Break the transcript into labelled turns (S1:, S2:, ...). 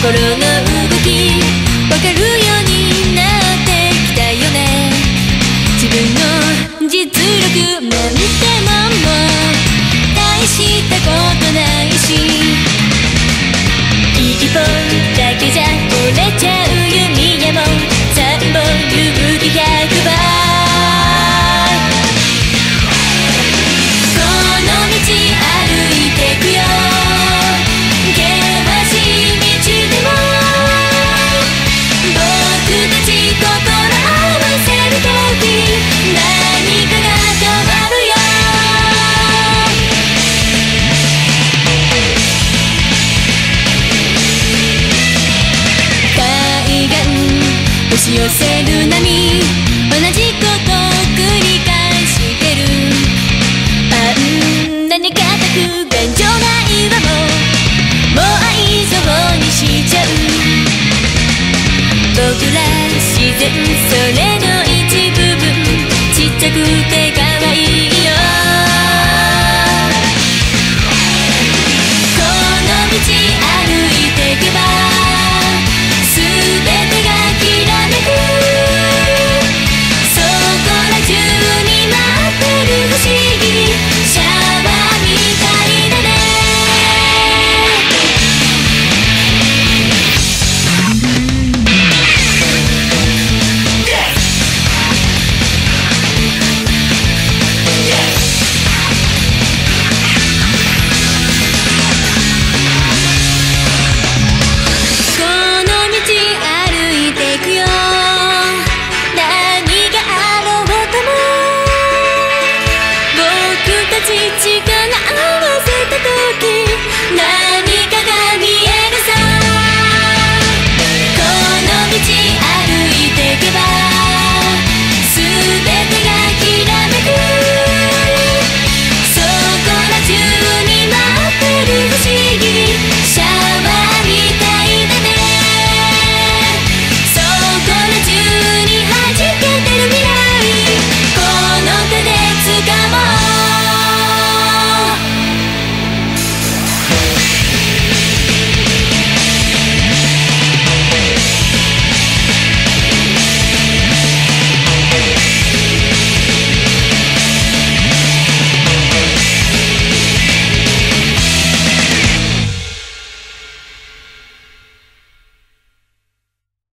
S1: 心の動きわかるようになってきたよね。自分の実力なんてもんも大したことないし、一本だけじゃ折れちゃう弓矢も3本勇気100倍。この道歩いてくよ、険しい道でも僕たち心合わせるとき何かが変わるよ。海岸押し寄せる波、同じこと繰り返してる。あんなに固く頑丈な岩ももう愛想にしちゃう。僕ら自然それ